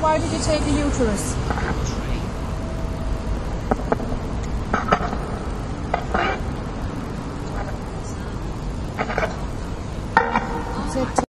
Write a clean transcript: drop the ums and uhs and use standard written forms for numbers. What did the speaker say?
why did you take the uterus? Is it